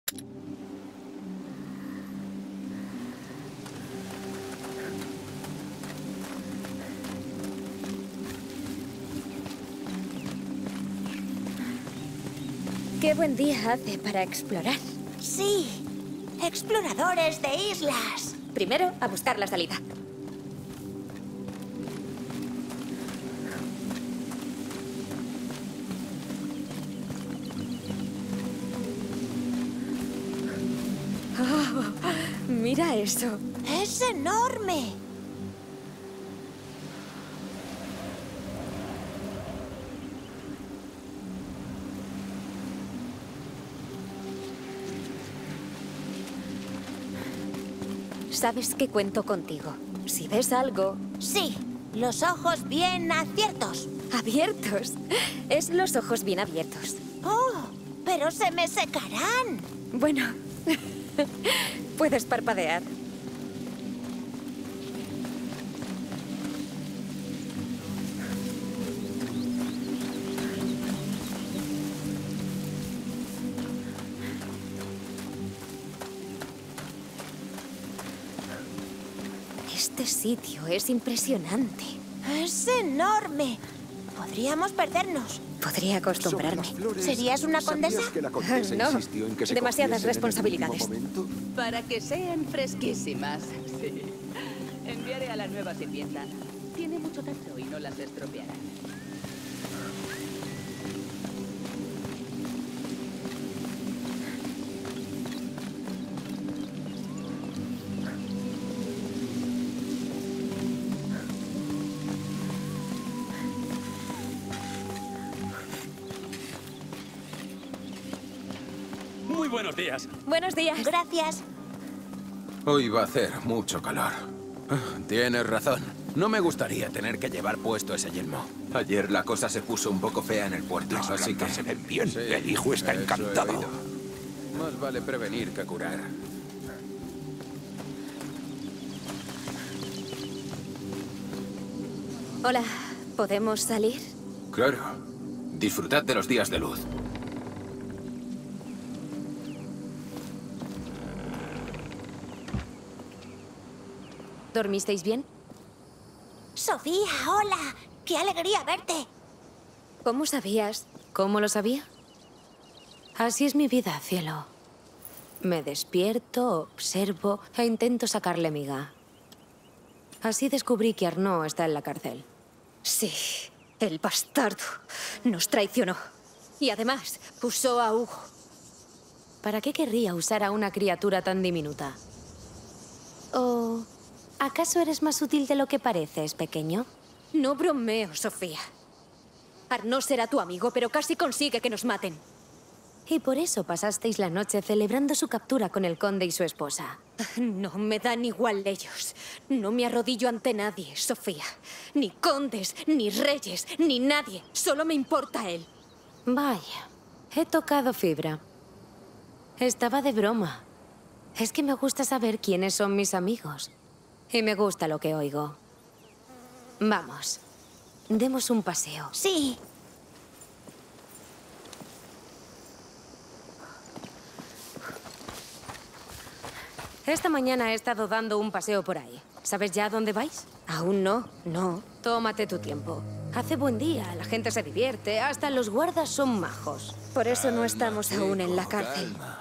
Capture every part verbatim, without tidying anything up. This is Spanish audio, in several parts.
Qué buen día hace para explorar. Sí, exploradores de islas. Primero, a buscar la salida. Oh, mira eso. ¡Es enorme! Sabes que cuento contigo. Si ves algo... Sí, los ojos bien abiertos. ¿Abiertos? Es los ojos bien abiertos. ¡Oh! ¡Pero se me secarán! Bueno, puedes parpadear. Este sitio es impresionante. ¡Es enorme! Podríamos perdernos. Podría acostumbrarme. Flores, ¿Serías una condesa? ¿sabías que la condesa No, insistió en que se demasiadas cogiesen en el responsabilidades. último momento? Para que sean fresquísimas. Sí. Enviaré a la nueva sirvienta. Tiene mucho tacto y no las estropeará. Muy buenos días. Buenos días. Gracias. Hoy va a hacer mucho calor. Ah, Tienes razón. No me gustaría tener que llevar puesto ese yelmo. Ayer la cosa se puso un poco fea en el puerto, Las así que... gargantas se ven bien. Sí, El hijo está eso he encantado. oído. Más vale prevenir que curar. Hola, ¿podemos salir? Claro. Disfrutad de los días de luz. ¿Dormisteis bien? Sofía, hola. ¡Qué alegría verte! ¿Cómo sabías? ¿Cómo lo sabía? Así es mi vida, cielo. Me despierto, observo e intento sacarle miga. Así descubrí que Arnaud está en la cárcel. Sí, el bastardo nos traicionó. Y además, usó a Hugo. ¿Para qué querría usar a una criatura tan diminuta? ¿O acaso eres más útil de lo que pareces, pequeño? No bromeo, Sofía. Arnaud será tu amigo, pero casi consigue que nos maten. Y por eso pasasteis la noche celebrando su captura con el conde y su esposa. No me dan igual ellos. No me arrodillo ante nadie, Sofía. Ni condes, ni reyes, ni nadie. Solo me importa él. Vaya, he tocado fibra. Estaba de broma. Es que me gusta saber quiénes son mis amigos. Y me gusta lo que oigo. Vamos, demos un paseo. Sí. Esta mañana he estado dando un paseo por ahí. ¿Sabes ya a dónde vais? Aún no, no. Tómate tu tiempo. Hace buen día, la gente se divierte, hasta los guardas son majos. Por eso no estamos aún en la cárcel. Calma.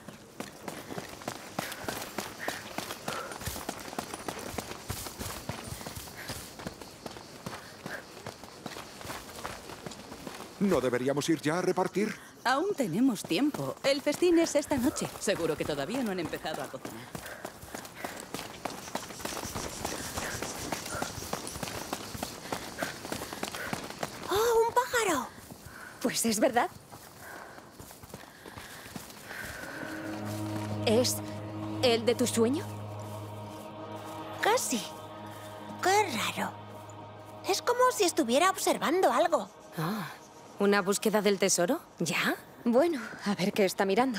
¿No deberíamos ir ya a repartir? Aún tenemos tiempo. El festín es esta noche. Seguro que todavía no han empezado a cocinar. ¡Oh, un pájaro! Pues es verdad. ¿Es el de tu sueño? Casi. ¡Qué raro! Es como si estuviera observando algo. Ah, ¿una búsqueda del tesoro? ¿Ya? Bueno, a ver qué está mirando.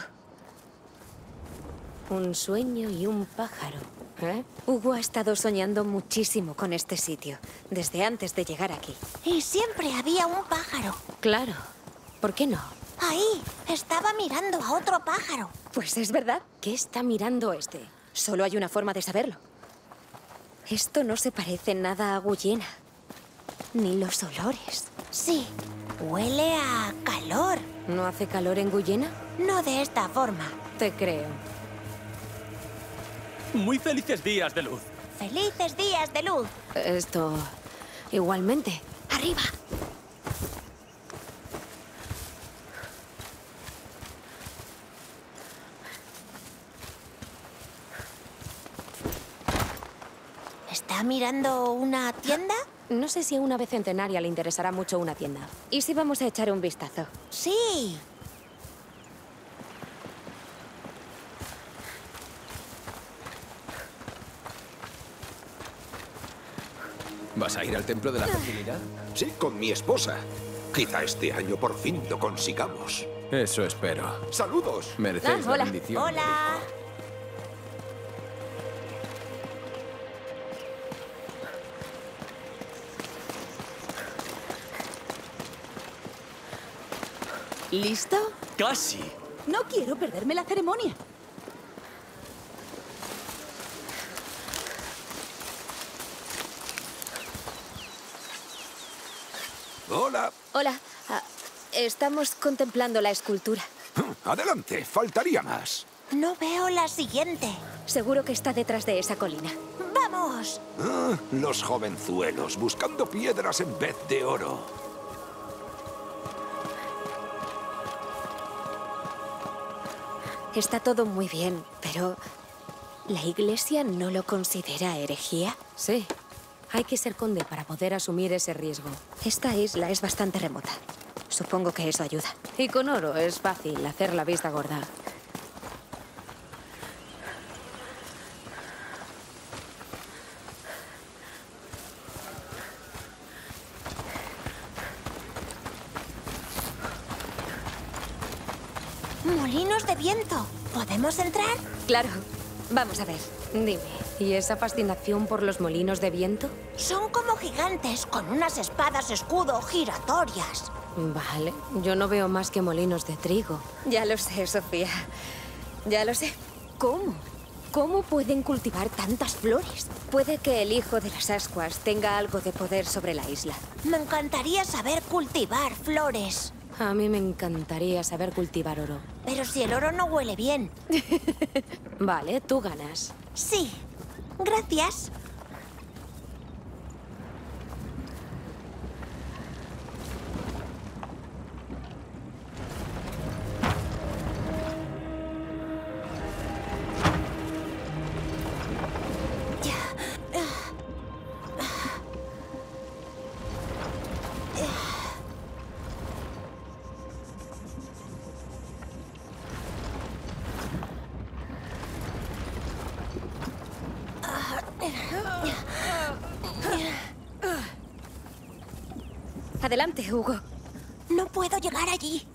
Un sueño y un pájaro. ¿Eh? Hugo ha estado soñando muchísimo con este sitio, desde antes de llegar aquí. Y siempre había un pájaro. Claro. ¿Por qué no? Ahí, estaba mirando a otro pájaro. Pues es verdad. ¿Qué está mirando este? Solo hay una forma de saberlo. Esto no se parece nada a Guyena. Ni los olores. Sí, huele a calor. ¿No hace calor en Guyena? No de esta forma. Te creo. Muy felices días de luz. ¡Felices días de luz! Esto... igualmente. ¡Arriba! ¿Está mirando una tienda? No sé si a una vecintenaria le interesará mucho una tienda. ¿Y si vamos a echar un vistazo? Sí. ¿Vas a ir al templo de la fertilidad? Sí, con mi esposa. Quizá este año por fin lo consigamos. Eso espero. ¡Saludos! Merecéis Ah, la hola. bendición. Hola. ¿Listo? Casi. No quiero perderme la ceremonia. Hola. Hola. Ah, estamos contemplando la escultura. Adelante, faltaría más. No veo la siguiente. Seguro que está detrás de esa colina. ¡Vamos! Ah, los jovenzuelos buscando piedras en vez de oro. Está todo muy bien, pero... ¿la iglesia no lo considera herejía? Sí. Hay que ser conde para poder asumir ese riesgo. Esta isla es bastante remota. Supongo que eso ayuda. Y con oro es fácil hacer la vista gorda. Molinos de viento. ¿Podemos entrar? Claro. Vamos a ver. Dime, ¿y esa fascinación por los molinos de viento? Son como gigantes con unas espadas escudo giratorias. Vale, yo no veo más que molinos de trigo. Ya lo sé, Sofía. Ya lo sé. ¿Cómo? ¿Cómo pueden cultivar tantas flores? Puede que el hijo de las ascuas tenga algo de poder sobre la isla. Me encantaría saber cultivar flores. A mí me encantaría saber cultivar oro. Pero si el oro no huele bien. Vale, tú ganas. Sí. Gracias. Adelante, Hugo. No puedo llegar allí.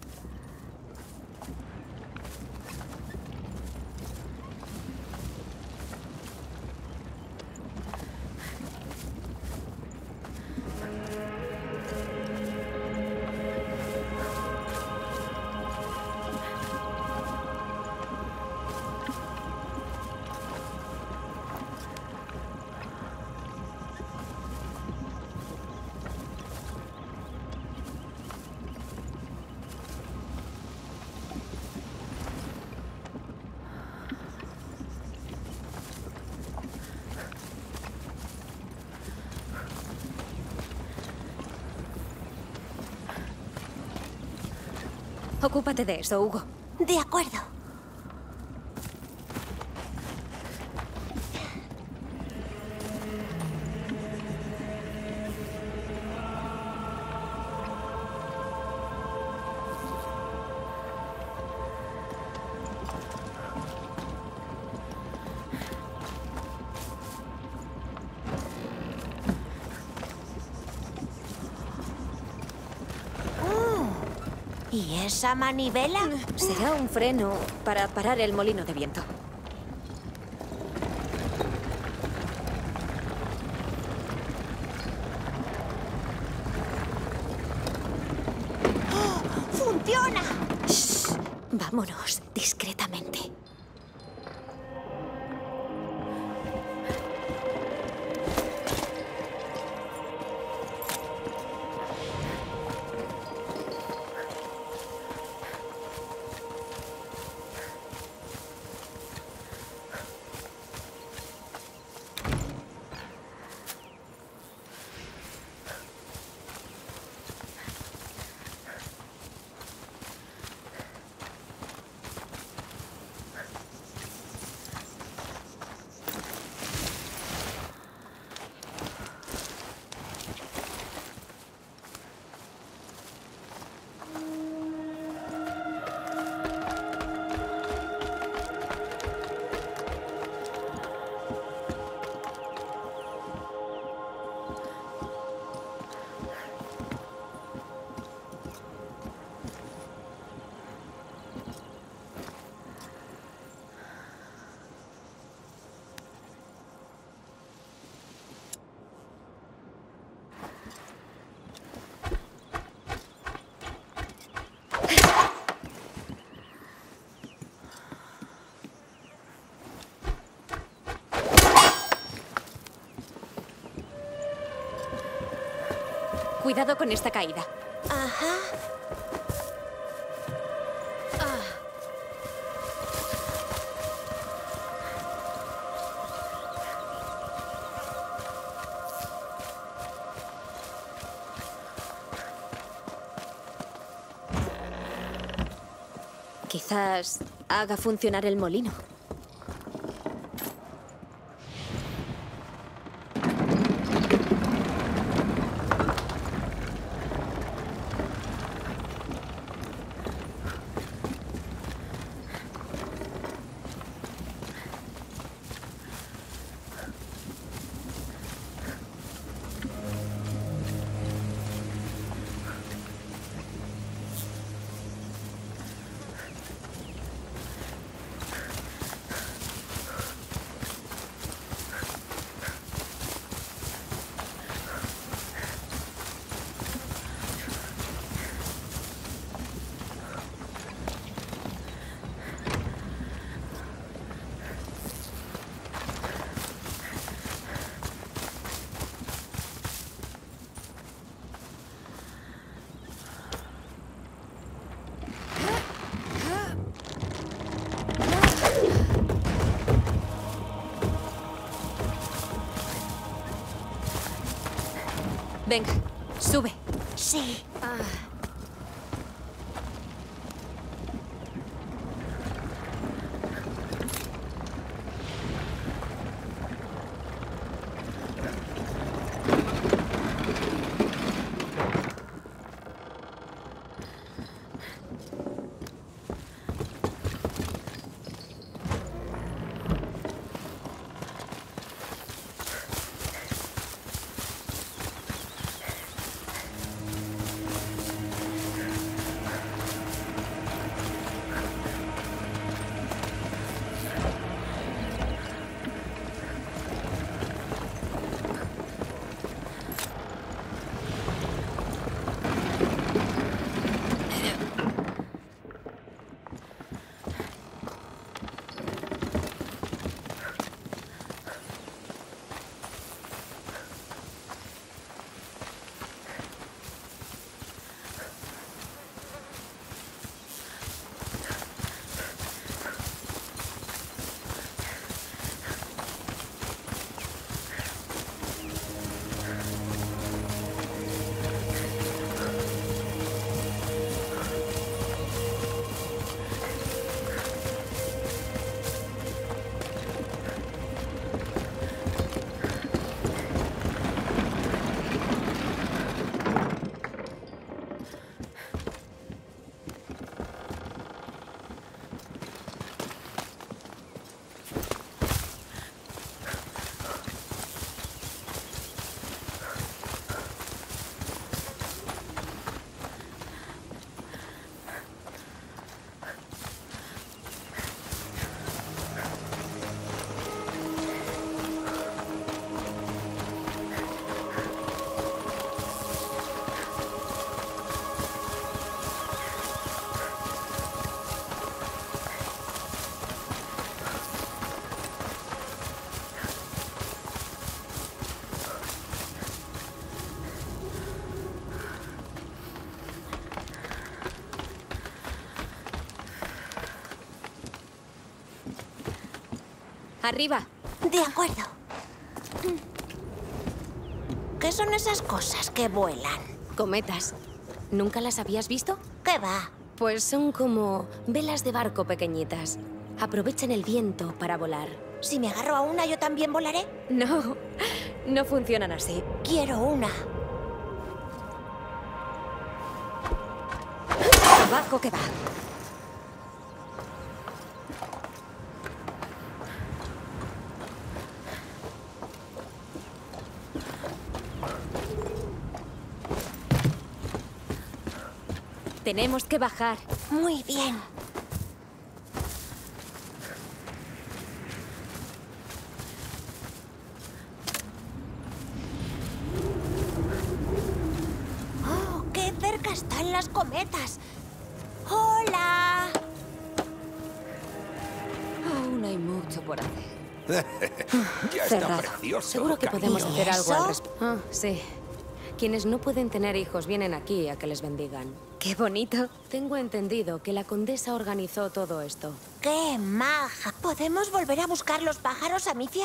Ocúpate de eso, Hugo. De acuerdo. ¿Y esa manivela? Será un freno para parar el molino de viento. ¡Funciona! Shh. Vámonos discretamente. Cuidado con esta caída. Ajá. Quizás haga funcionar el molino. Venga, sube. Sí. Ah. Arriba. De acuerdo. ¿Qué son esas cosas que vuelan? Cometas. ¿Nunca las habías visto? ¿Qué va? Pues son como velas de barco pequeñitas. Aprovechan el viento para volar. Si me agarro a una, ¿yo también volaré? No, no funcionan así. Quiero una. Abajo que va. Tenemos que bajar. Muy bien. ¡Oh, qué cerca están las cometas! ¡Hola! Aún hay mucho por hacer. Ya está Cerrado. precioso. Seguro que podemos cariño. hacer algo eso? al respecto. Ah, sí. Quienes no pueden tener hijos vienen aquí a que les bendigan. Qué bonito. Tengo entendido que la condesa organizó todo esto. ¡Qué maja! ¿Podemos volver a buscar los pájaros, Amicia?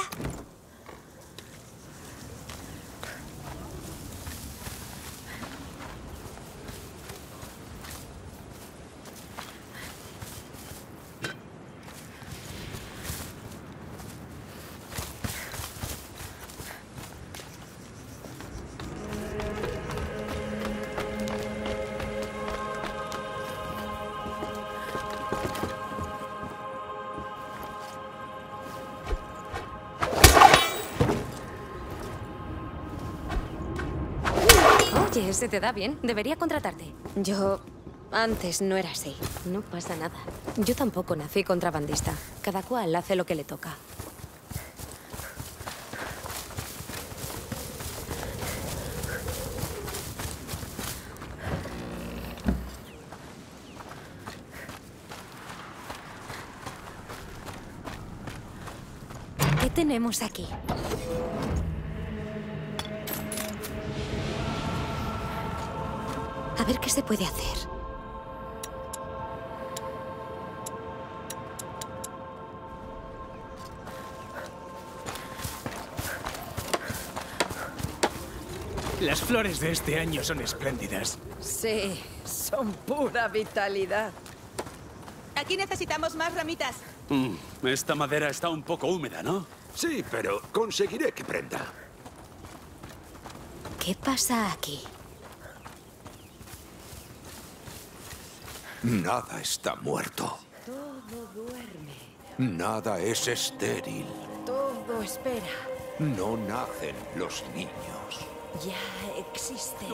Oye, se te da bien. Debería contratarte. Yo antes no era así. No pasa nada. Yo tampoco nací contrabandista. Cada cual hace lo que le toca. ¿Qué tenemos aquí? A ver qué se puede hacer. Las flores de este año son espléndidas. Sí, son pura vitalidad. Aquí necesitamos más ramitas. Mm, esta madera está un poco húmeda, ¿no? Sí, pero conseguiré que prenda. ¿Qué pasa aquí? Nada está muerto. Todo duerme, Nada es estéril. todo espera. No nacen los niños. Ya existe,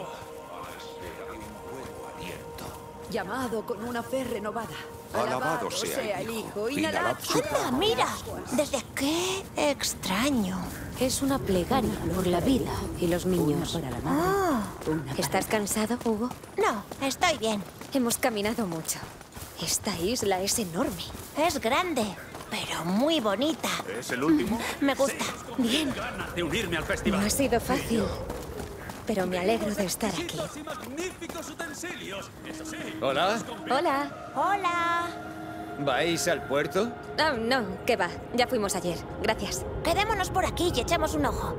Aliento. llamado con una fe renovada. Alabado sea el Hijo, Hijo. inhalad su ¡Anda, mira! ¿Desde qué extraño? Es una plegaria por la vida y los niños. Ah, ¿Estás cansado, Hugo? no, estoy bien. Hemos caminado mucho. Esta isla es enorme. Es grande, pero muy bonita. ¿Es el último? Me gusta. Bien, Ganas de unirme al no festival. ha sido fácil, pero me alegro de estar aquí. Exquisitos y magníficos utensilios. Eso sí. Hola, Hola. Hola. ¿vais al puerto? Ah, no, ¿qué va? Ya fuimos ayer. Gracias. Quedémonos por aquí y echemos un ojo.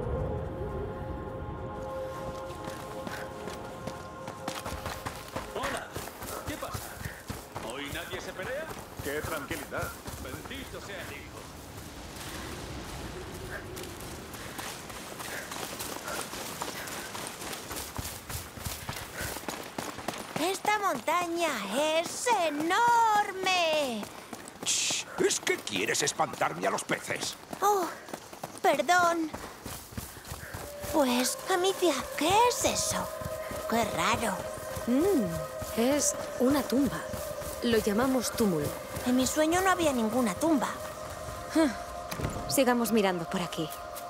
Hola. ¿Qué pasa? ¿Hoy nadie se pelea? ¡Qué tranquilidad! Bendito sea el Hijo. Esta montaña es enorme. Shh, ¿es que quieres espantarme a los peces? Oh, perdón. Pues, Amicia, ¿qué es eso? Qué raro. Es una tumba. Lo llamamos túmulo. En mi sueño no había ninguna tumba. Sigamos mirando por aquí.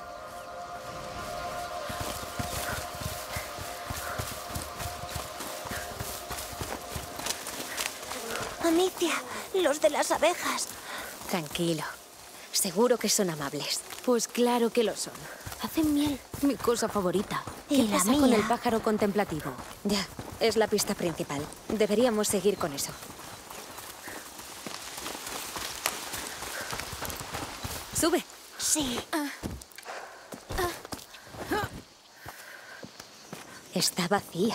Amicia, los de las abejas. Tranquilo. Seguro que son amables. Pues claro que lo son. Hacen miel, mi cosa favorita. Y ¿Qué la pasa con mía. el pájaro contemplativo? Ya, es la pista principal. Deberíamos seguir con eso. Sube. Sí. Está vacía.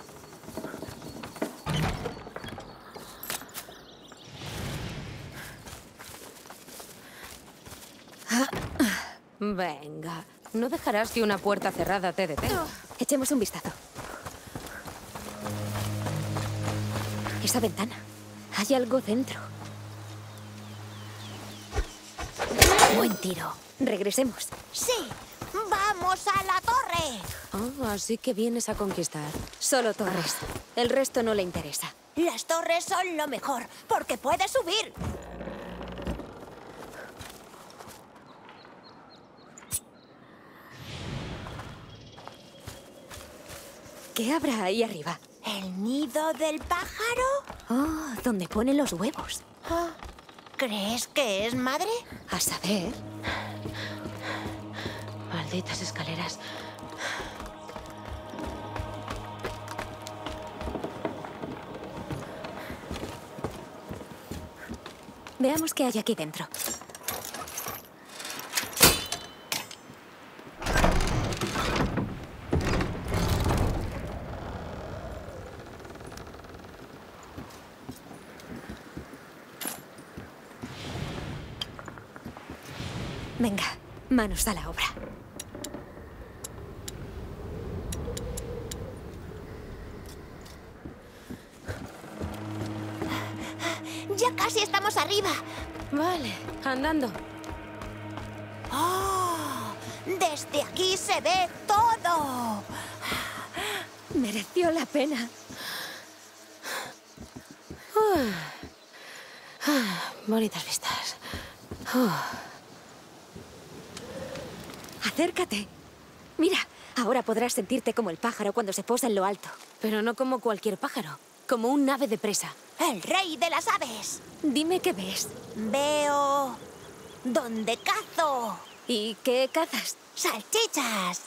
Venga, no dejarás que una puerta cerrada te detenga. Echemos un vistazo. Esa ventana. Hay algo dentro. Buen tiro. Regresemos. Sí. ¡Vamos a la torre! Oh, así que vienes a conquistar. Solo torres. El resto no le interesa. Las torres son lo mejor, porque puedes subir. ¿Qué habrá ahí arriba? ¿El nido del pájaro? Oh, donde ponen los huevos. Oh, ¿crees que es madre? A saber. Malditas escaleras. Veamos qué hay aquí dentro. Venga, manos a la obra. Ya casi estamos arriba. Vale, andando. ¡Oh! Desde aquí se ve todo. Mereció la pena. Uh. Ah, bonitas vistas. Uh. Acércate. Mira, ahora podrás sentirte como el pájaro cuando se posa en lo alto. Pero no como cualquier pájaro, como un ave de presa. El rey de las aves. Dime qué ves. Veo... ¿dónde cazo? ¿Y qué cazas? ¡Salchichas!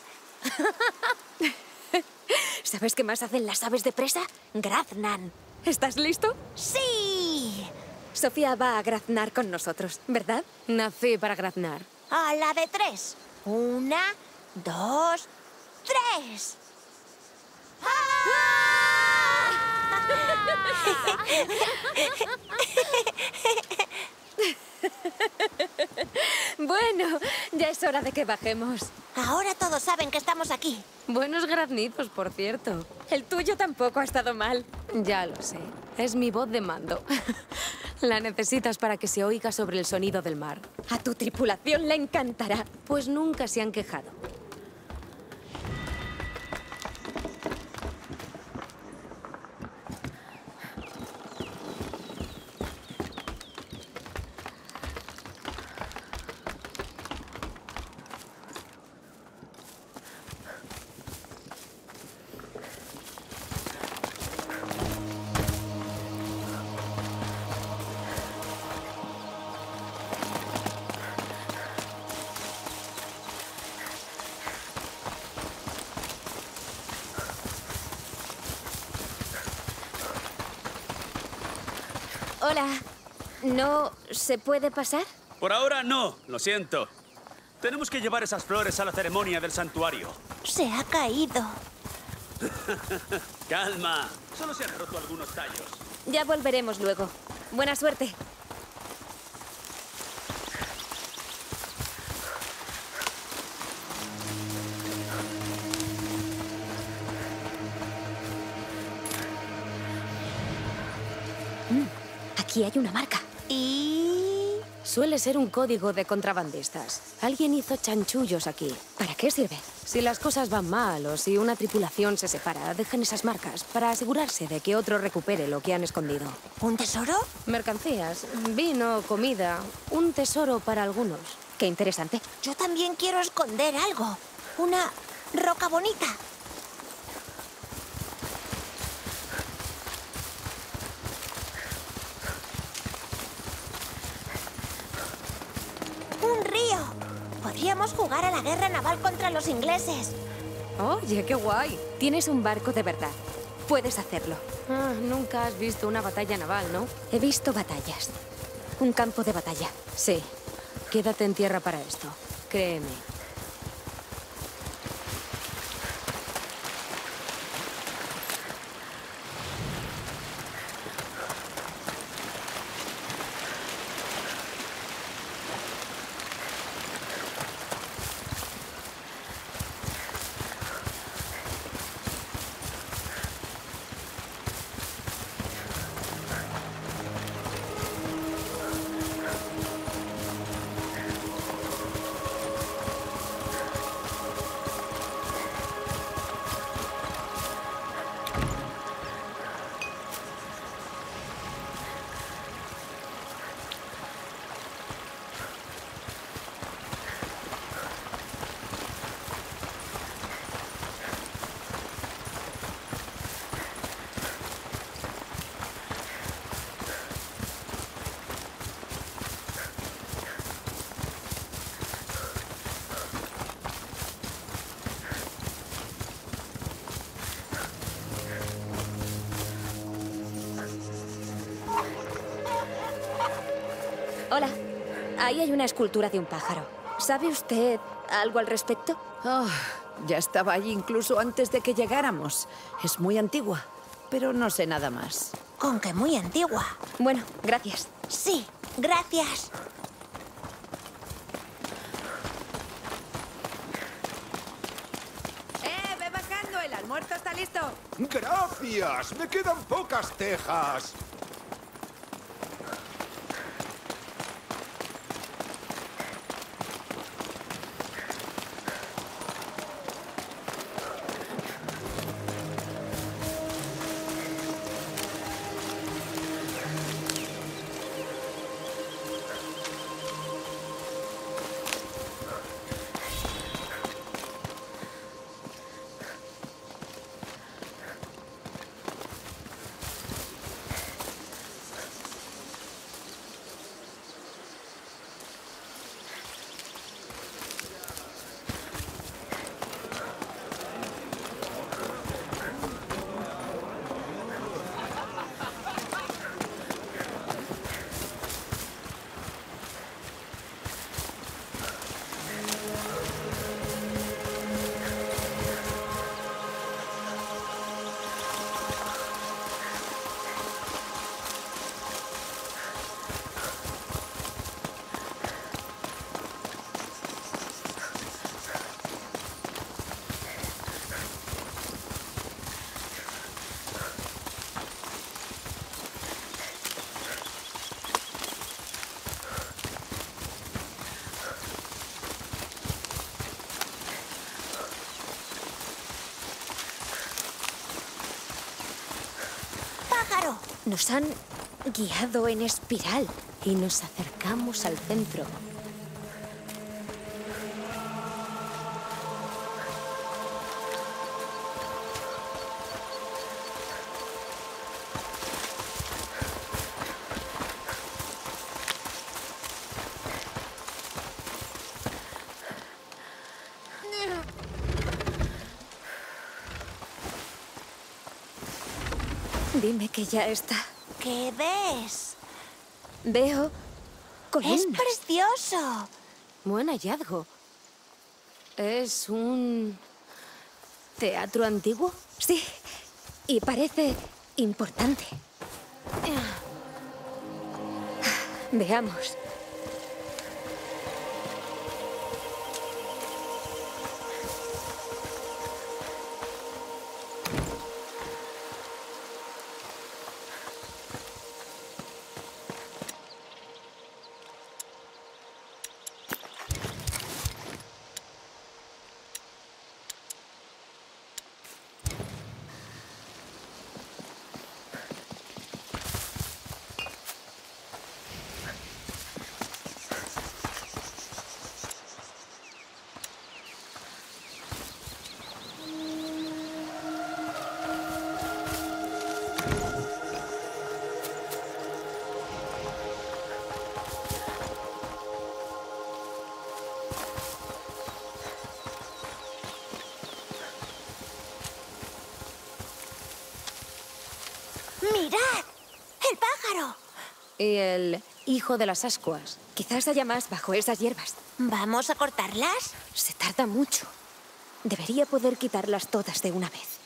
¿Sabes qué más hacen las aves de presa? Graznan. ¿Estás listo? ¡Sí! Sofía va a graznar con nosotros, ¿verdad? Nací para graznar. A la de tres. Una, dos, tres. Bueno, ya es hora de que bajemos. Ahora todos saben que estamos aquí. Buenos graznitos, por cierto. El tuyo tampoco ha estado mal. Ya lo sé. Es mi voz de mando. La necesitas para que se oiga sobre el sonido del mar. A tu tripulación le encantará. Pues nunca se han quejado. Hola. ¿No se puede pasar? Por ahora no, lo siento. Tenemos que llevar esas flores a la ceremonia del santuario. Se ha caído. Calma, solo se han roto algunos tallos. Ya volveremos luego. Buena suerte. Mm, aquí hay una marca. Y... Suele ser un código de contrabandistas. Alguien hizo chanchullos aquí. ¿Para qué sirve? Si las cosas van mal o si una tripulación se separa, dejan esas marcas para asegurarse de que otro recupere lo que han escondido. ¿Un tesoro? Mercancías, vino, comida, un tesoro para algunos. Qué interesante. Yo también quiero esconder algo. Una roca bonita. Un río. Podríamos jugar a la guerra naval contra los ingleses. Oye, qué guay. Tienes un barco de verdad. Puedes hacerlo. Ah, nunca has visto una batalla naval, ¿no? He visto batallas. Un campo de batalla, sí. Quédate en tierra para esto. Créeme. Hola. Ahí hay una escultura de un pájaro. ¿Sabe usted algo al respecto? Oh, ya estaba allí incluso antes de que llegáramos. Es muy antigua, pero no sé nada más. Con que muy antigua. Bueno, gracias. Sí, gracias. ¡Eh, ve bajando! ¡El almuerzo está listo! ¡Gracias! ¡Me quedan pocas tejas! Nos han guiado en espiral y nos acercamos al centro. Dime que ya está. ¿Qué ves? Veo columnas. ¡Es precioso! Buen hallazgo. ¿Es un teatro antiguo? Sí, y parece importante. Veamos. ¡Mirad! ¡El pájaro! ¿Y el hijo de las ascuas. Quizás haya más bajo esas hierbas. ¿Vamos a cortarlas? Se tarda mucho. Debería poder quitarlas todas de una vez.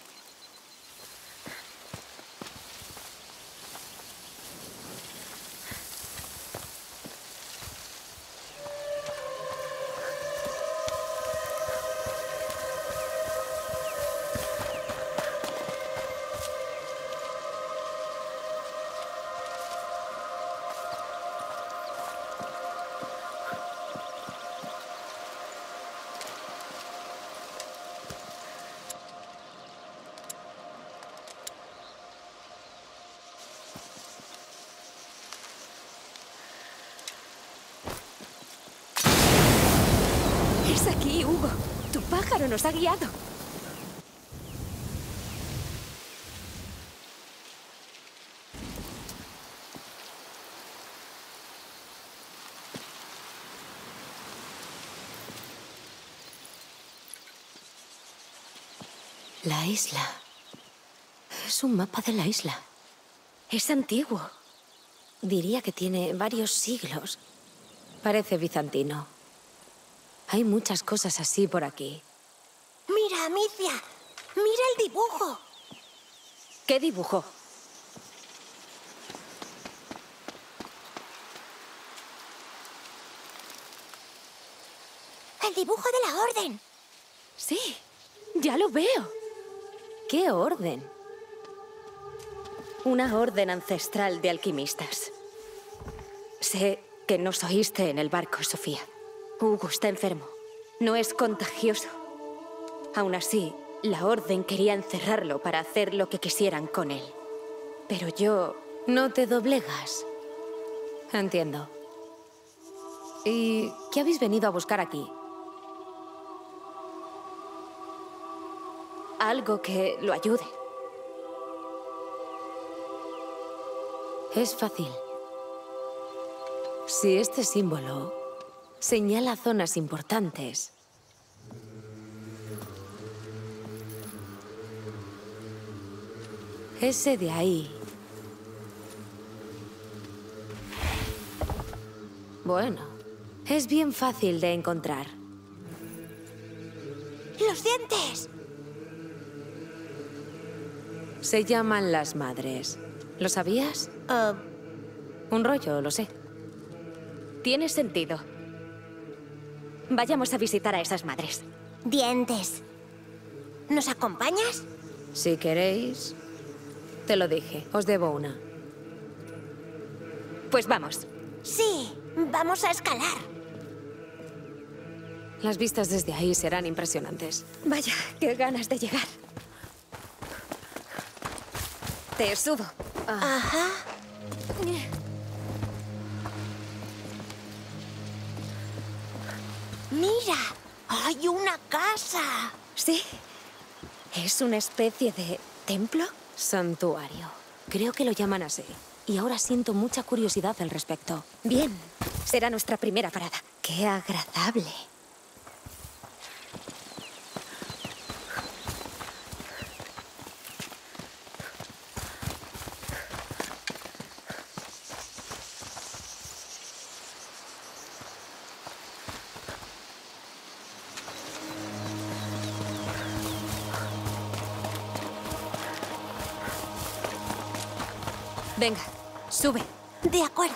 Es aquí, Hugo. Tu pájaro nos ha guiado. La isla. Es un mapa de la isla. Es antiguo. Diría que tiene varios siglos. Parece bizantino. Hay muchas cosas así por aquí. Mira, Amicia. Mira el dibujo. ¿Qué dibujo? El dibujo de la orden. Sí, ya lo veo. ¿Qué orden? Una orden ancestral de alquimistas. Sé que nos oíste en el barco, Sofía. Hugo está enfermo. No es contagioso. Aún así, la orden quería encerrarlo para hacer lo que quisieran con él. Pero yo... No te doblegas. Entiendo. ¿Y qué habéis venido a buscar aquí? Algo que lo ayude. Es fácil. Si este símbolo señala zonas importantes, ese de ahí. Bueno, es bien fácil de encontrar. ¡Los dientes! Se llaman las madres. ¿Lo sabías? Uh, Un rollo, lo sé. Tiene sentido. Vayamos a visitar a esas madres. Dientes. ¿Nos acompañas? Si queréis... Te lo dije, os debo una. Pues vamos. Sí, vamos a escalar. Las vistas desde ahí serán impresionantes. Vaya, qué ganas de llegar. Te subo. Ajá. Mira, hay una casa. Sí. ¿Es una especie de templo? Santuario. Creo que lo llaman así. Y ahora siento mucha curiosidad al respecto. Bien. Será nuestra primera parada. ¡Qué agradable! Venga, sube. De acuerdo.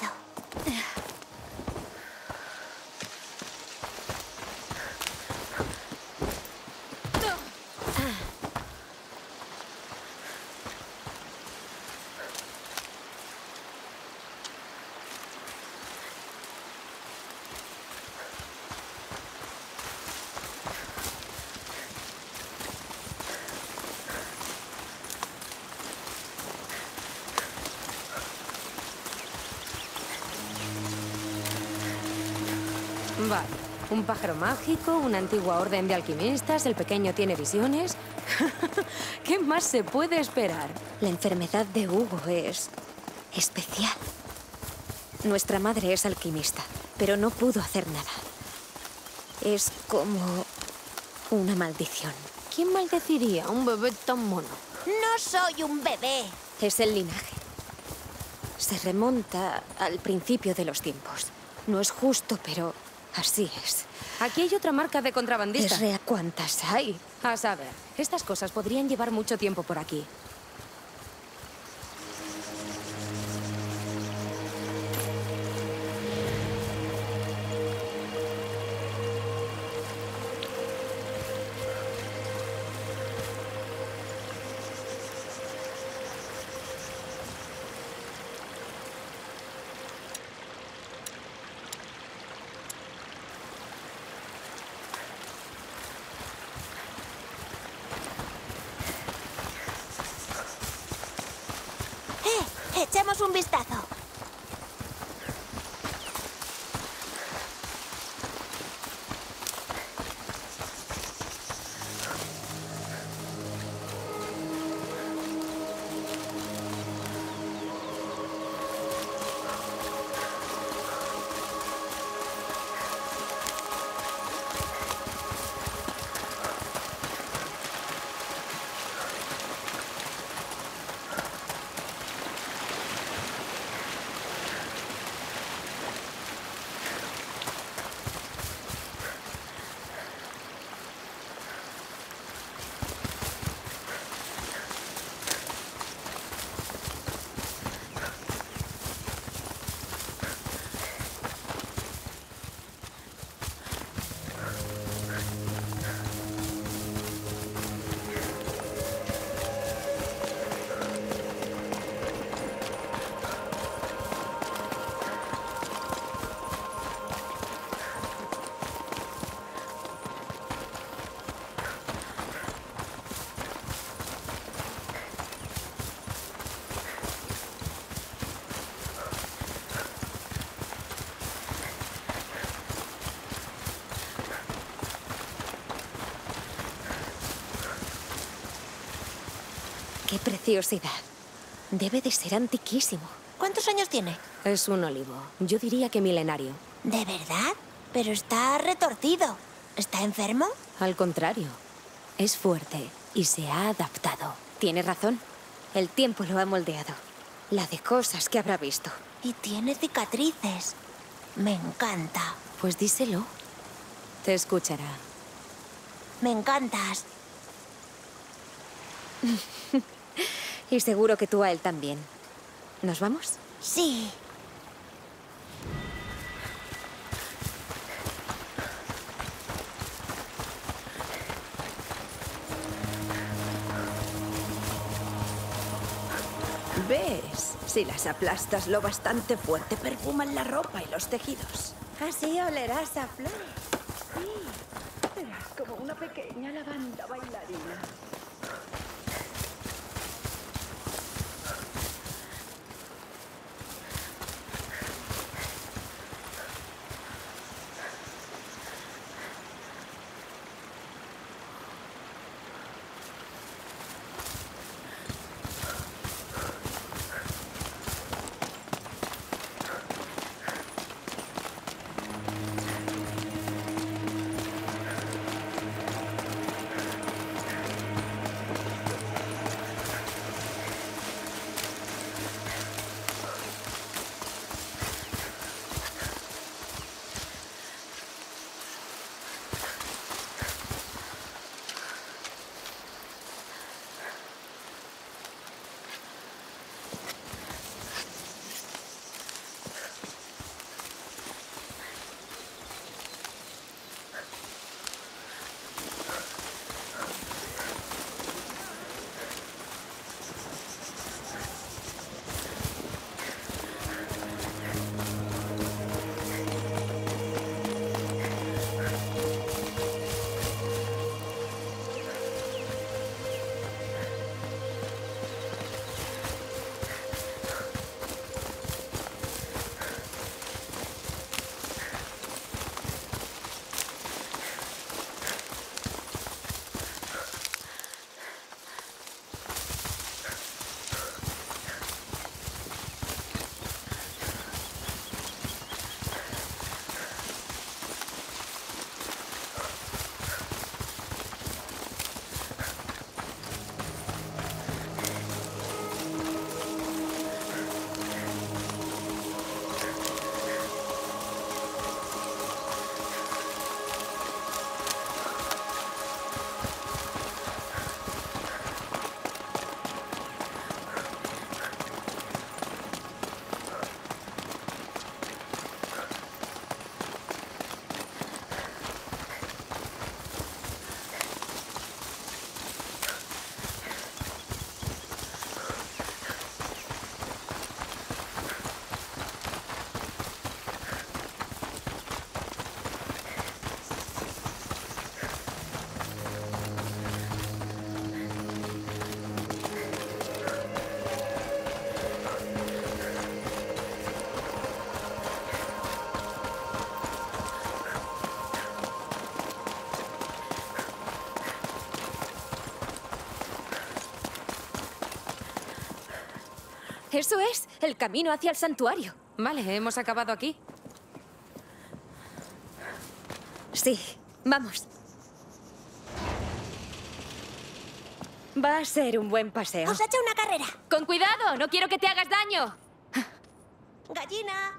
Vale. Un pájaro mágico, una antigua orden de alquimistas, el pequeño tiene visiones. ¿Qué más se puede esperar? La enfermedad de Hugo es especial. Nuestra madre es alquimista, pero no pudo hacer nada. Es como una maldición. ¿Quién maldeciría a un bebé tan mono? No soy un bebé. Es el linaje. se remonta al principio de los tiempos. No es justo, pero así es. Aquí hay otra marca de contrabandista. Es real. ¿Cuántas hay? A saber, estas cosas podrían llevar mucho tiempo por aquí. Echemos un vistazo. ¡Qué preciosidad! Debe de ser antiquísimo. ¿Cuántos años tiene? Es un olivo. Yo diría que milenario. ¿De verdad? Pero está retorcido. ¿Está enfermo? Al contrario. Es fuerte y se ha adaptado. Tiene razón. El tiempo lo ha moldeado. La de cosas que habrá visto. Y tiene cicatrices. Me encanta. Pues díselo. Te escuchará. Me encantas. Y seguro que tú a él también. ¿Nos vamos? Sí. ¿Ves? Si las aplastas lo bastante fuerte, perfuman la ropa y los tejidos. Así olerás a flores. Sí, serás como una pequeña lavanda bailarina. Eso es, el camino hacia el santuario. Vale, hemos acabado aquí. Sí, vamos. Va a ser un buen paseo. Os ha hecho una carrera. ¡Con cuidado! ¡No quiero que te hagas daño! Gallina.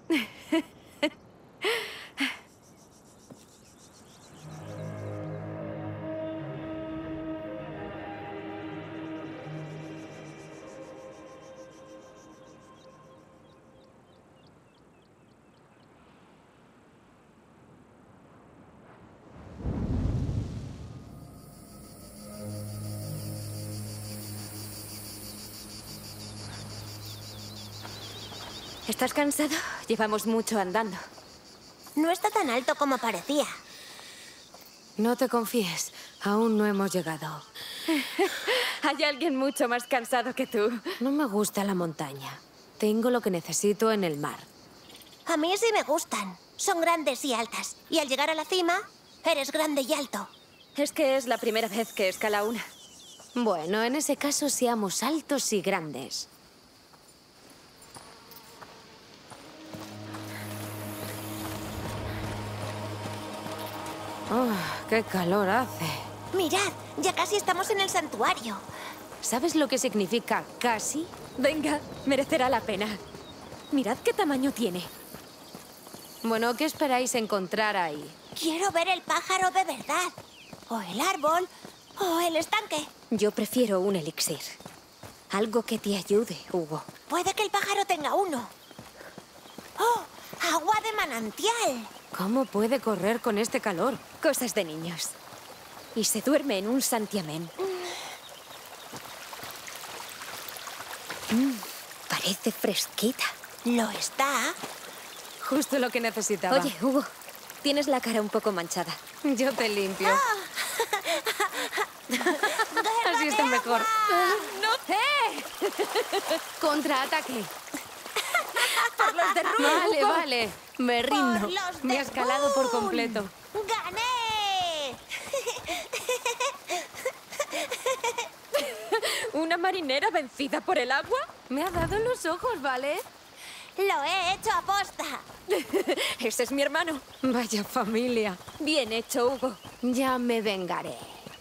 ¿Estás cansado? Llevamos mucho andando. No está tan alto como parecía. No te confíes, aún no hemos llegado. Hay alguien mucho más cansado que tú. No me gusta la montaña. Tengo lo que necesito en el mar. A mí sí me gustan. Son grandes y altas. Y al llegar a la cima, eres grande y alto. Es que es la primera vez que escala una. Bueno, en ese caso seamos altos y grandes. Oh, ¡qué calor hace! Mirad, ya casi estamos en el santuario. ¿Sabes lo que significa casi? Venga, merecerá la pena. Mirad qué tamaño tiene. Bueno, ¿qué esperáis encontrar ahí? Quiero ver el pájaro de verdad. O el árbol, o el estanque. Yo prefiero un elixir. Algo que te ayude, Hugo. Puede que el pájaro tenga uno. ¡Oh! ¡Agua de manantial! ¿Cómo puede correr con este calor? Cosas de niños. Y se duerme en un santiamén. Mm, parece fresquita. ¿Lo está? Justo lo que necesitaba. Oye, Hugo, tienes la cara un poco manchada. Yo te limpio. ¡Ah! Así está mejor. ¡No! ¡Eh! ¡Contraataque! ¡Por los de Rubén! Vale, vale. Me rindo. Por los Me de has calado por Boone. completo. ¡Gané! ¿Una marinera vencida por el agua? Me ha dado en los ojos, ¿vale? Lo he hecho a posta. Ese es mi hermano. Vaya familia. Bien hecho, Hugo. Ya me vengaré.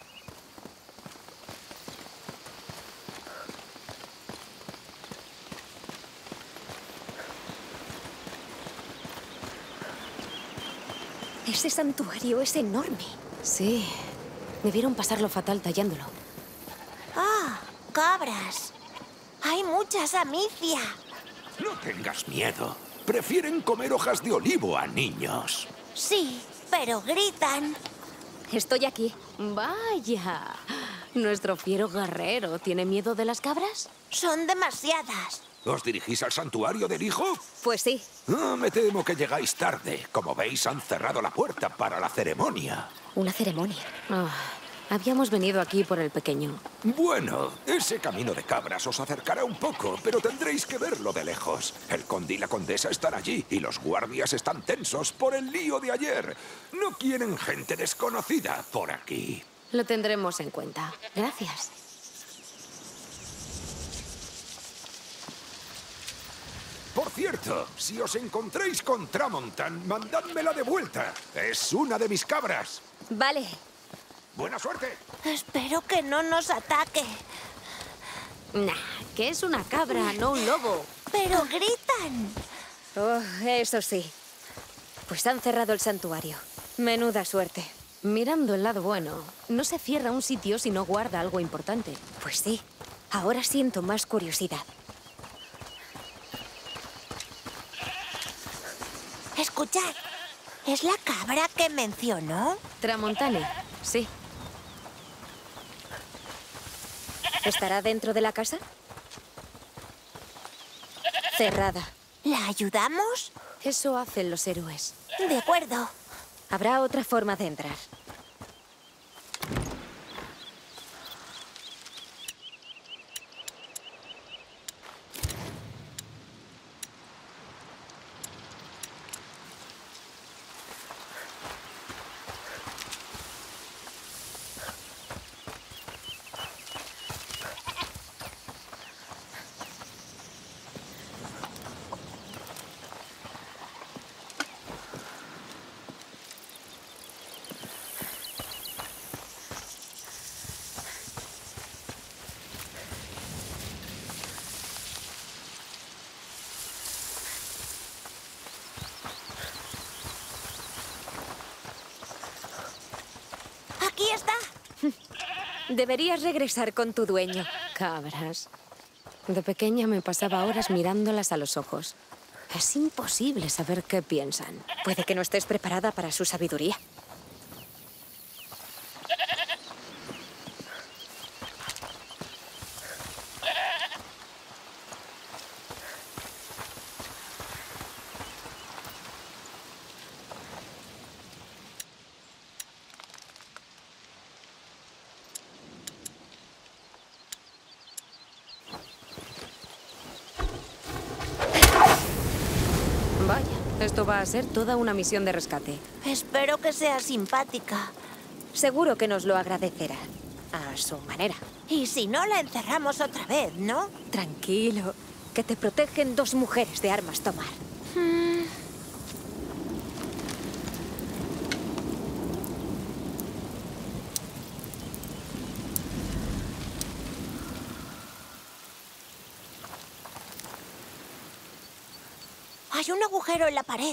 Ese santuario es enorme. Sí. Debieron pasarlo fatal tallándolo. ¡Ah! ¡Cabras! ¡Hay muchas, Amicia! No tengas miedo. Prefieren comer hojas de olivo a niños. Sí, pero gritan. Estoy aquí. Vaya. ¿Nuestro fiero guerrero tiene miedo de las cabras? Son demasiadas. ¿Os dirigís al santuario del hijo? Pues sí. Ah, me temo que llegáis tarde. Como veis, han cerrado la puerta para la ceremonia. Una ceremonia. Ah, habíamos venido aquí por el pequeño. Bueno, ese camino de cabras os acercará un poco, pero tendréis que verlo de lejos. El conde y la condesa están allí y los guardias están tensos por el lío de ayer. No quieren gente desconocida por aquí. Lo tendremos en cuenta. Gracias. Por cierto, si os encontréis con Tramontan, mandádmela de vuelta. Es una de mis cabras. Vale. ¡Buena suerte! Espero que no nos ataque. Nah, que es una cabra, no un lobo. Pero gritan. Oh, eso sí. Pues han cerrado el santuario. Menuda suerte. Mirando el lado bueno, no se cierra un sitio si no guarda algo importante. Pues sí. Ahora siento más curiosidad. Escuchad. ¿Es la cabra que mencionó? Tramontane, sí. ¿Estará dentro de la casa? Cerrada. ¿La ayudamos? Eso hacen los héroes. De acuerdo. Habrá otra forma de entrar. Aquí está. Deberías regresar con tu dueño. Cabras. De pequeña me pasaba horas mirándolas a los ojos. Es imposible saber qué piensan. Puede que no estés preparada para su sabiduría. Vaya, esto va a ser toda una misión de rescate. Espero que sea simpática. Seguro que nos lo agradecerá. A su manera. Y si no, la encerramos otra vez, ¿no? Tranquilo, que te protegen dos mujeres de armas tomar. Mm. Hay un agujero en la pared.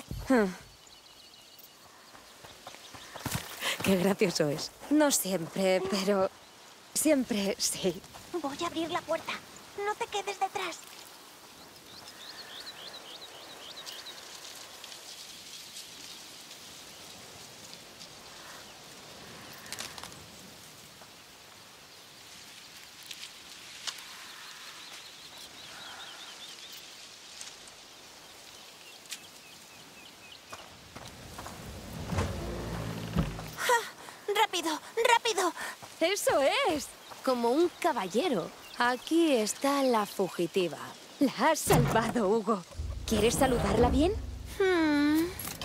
Qué gracioso es. No siempre, pero siempre sí. Voy a abrir la puerta. No te quedes detrás. ¡Rápido! ¡Rápido! ¡Eso es! Como un caballero. Aquí está la fugitiva. La has salvado, Hugo. ¿Quieres saludarla bien? Hmm.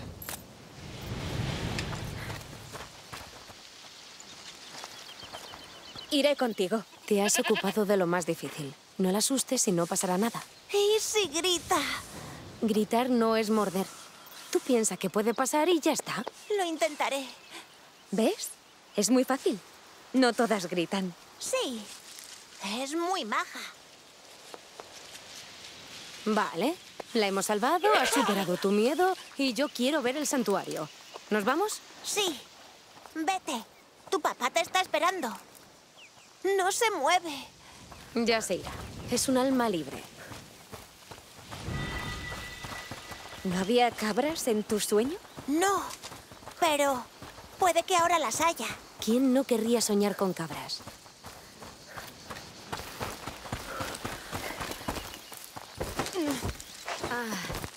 Iré contigo. Te has ocupado de lo más difícil. No la asustes y no pasará nada. ¿Y si grita? Gritar no es morder. Tú piensa que puede pasar y ya está. Lo intentaré. ¿Ves? Es muy fácil. No todas gritan. Sí. Es muy maja. Vale. La hemos salvado, has superado tu miedo y yo quiero ver el santuario. ¿Nos vamos? Sí. Vete. Tu papá te está esperando. No se mueve. Ya se irá. Es un alma libre. ¿No había cabras en tu sueño? No. Pero puede que ahora las haya. ¿Quién no querría soñar con cabras? Ah.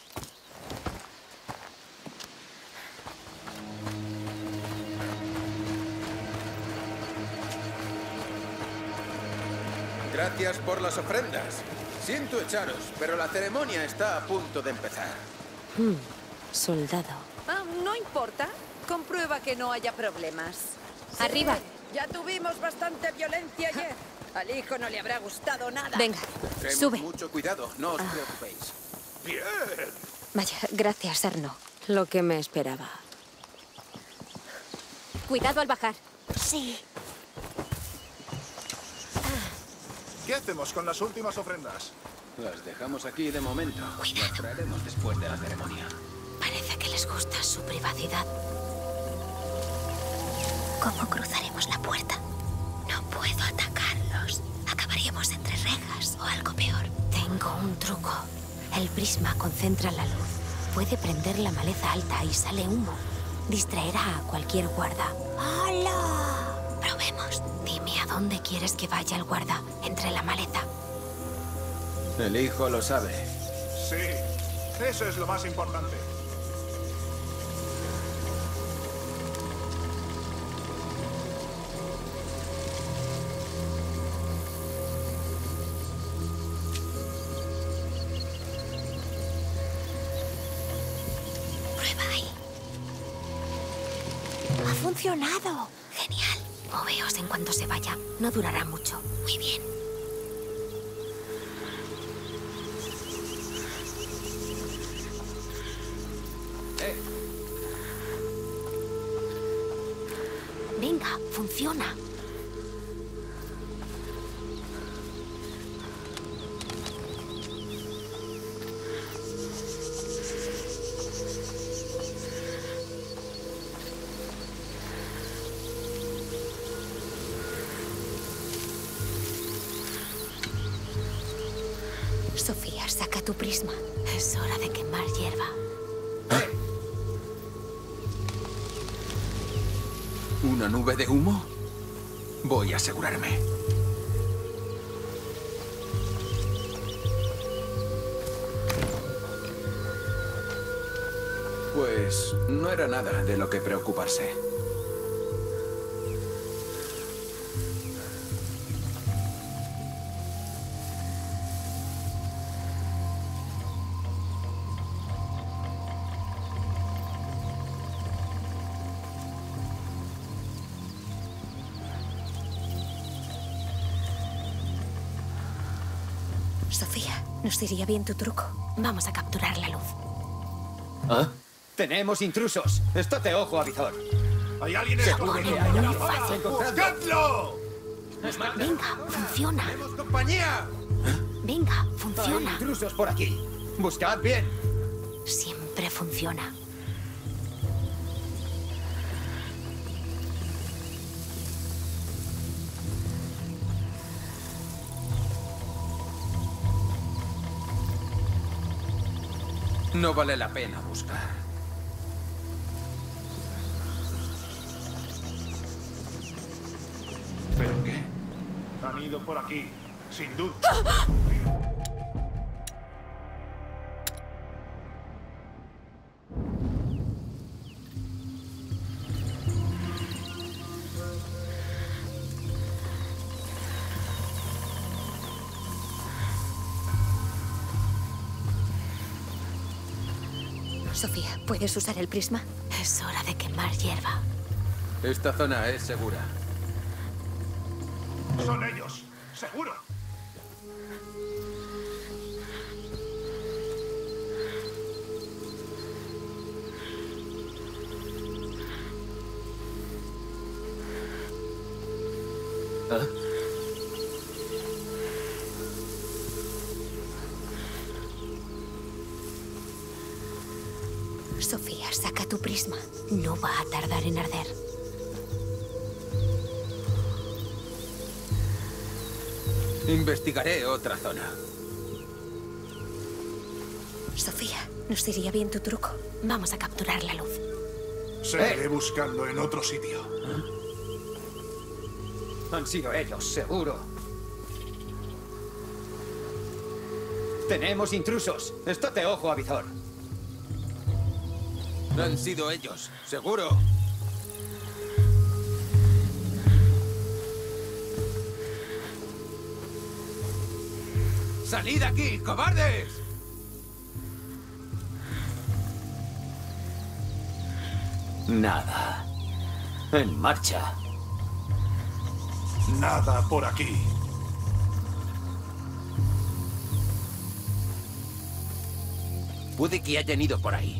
Gracias por las ofrendas. Siento echaros, pero la ceremonia está a punto de empezar. Hmm. Soldado. Ah, no importa. Comprueba que no haya problemas. Arriba. Ya tuvimos bastante violencia ayer. Al hijo no le habrá gustado nada. Venga, Tenemos sube. mucho cuidado, no os preocupéis. ¡Bien! Vaya, gracias, Arno. Lo que me esperaba. Cuidado al bajar. Sí. ¿Qué hacemos con las últimas ofrendas? Las dejamos aquí de momento. Las traeremos después de la ceremonia. Parece que les gusta su privacidad. ¿Cómo cruzaremos la puerta? No puedo atacarlos. Acabaríamos entre rejas o algo peor. Tengo un truco. El prisma concentra la luz. Puede prender la maleza alta y sale humo. Distraerá a cualquier guarda. ¡Hola! Probemos. Dime a dónde quieres que vaya el guarda. Entre la maleza. El hijo lo sabe. Sí, eso es lo más importante. Prueba ahí. Ha funcionado. Genial. Moveos en cuanto se vaya. No durará mucho. Muy bien. Eh. Venga, funciona. Sofía, saca tu prisma. Es hora de quemar hierba. ¿Una nube de humo? Voy a asegurarme. Pues no era nada de lo que preocuparse. Sofía, nos iría bien tu truco. Vamos a capturar la luz. ¿Ah? Tenemos intrusos. Estate ojo, Avizor. ¿Hay alguien en Seguro que hay. Muy fácil. ¡Buscadlo! Venga, funciona. ¡Tenemos compañía! Venga, Hay funciona. intrusos por aquí. Buscad bien. Siempre funciona. No vale la pena buscar. ¿Pero qué? Han ido por aquí, sin duda. Sofía, ¿puedes usar el prisma? Es hora de quemar hierba. Esta zona es segura. Son ellos, seguro. ¿Ah? Sofía, saca tu prisma. No va a tardar en arder. Investigaré otra zona. Sofía, nos iría bien tu truco. Vamos a capturar la luz. Seguiré buscando en otro sitio. Han sido ellos, seguro. Tenemos intrusos. Estate ojo, Avizor. Han sido ellos, seguro. ¡Salid aquí, cobardes! Nada. En marcha. Nada por aquí. Puede que hayan ido por ahí.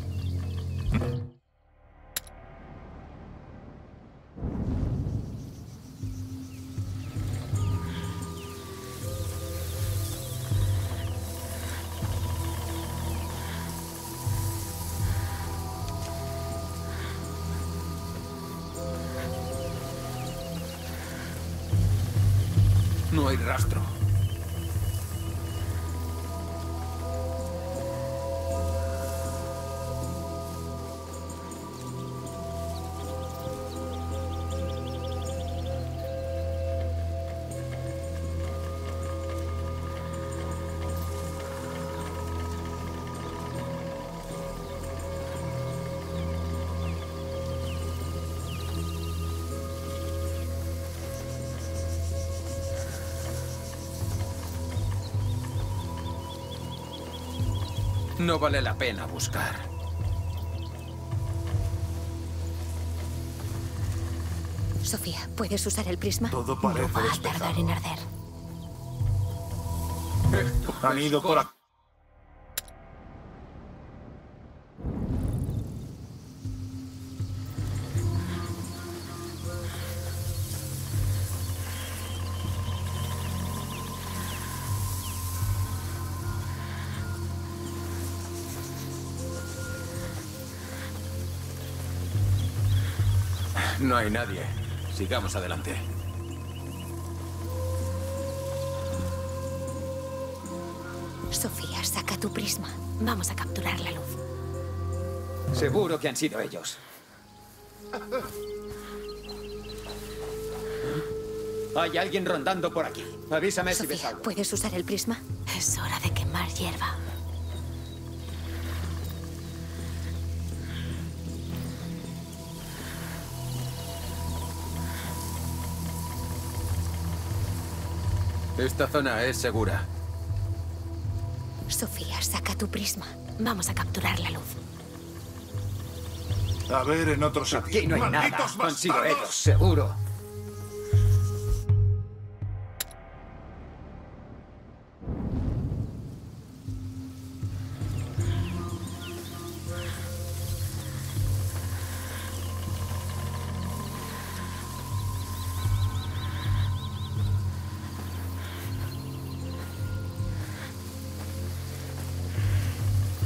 No hay rastro. No vale la pena buscar. Sofía, ¿puedes usar el prisma? Todo parece No va a despejado. tardar en arder. Han ido por aquí. No hay nadie. Sigamos adelante. Sofía, saca tu prisma. Vamos a capturar la luz. Seguro que han sido ellos. Hay alguien rondando por aquí. Avísame si ves Sofía, algo. ¿puedes usar el prisma? Es hora de quemar hierba. Esta zona es segura. Sofía, saca tu prisma. Vamos a capturar la luz. A ver, en otro sitio. Aquí no hay nada. ¡Malditos Han sido bastardos! ellos, seguro.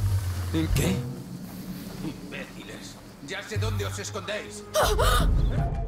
¿Qué? Imbéciles. Ya sé dónde os escondéis.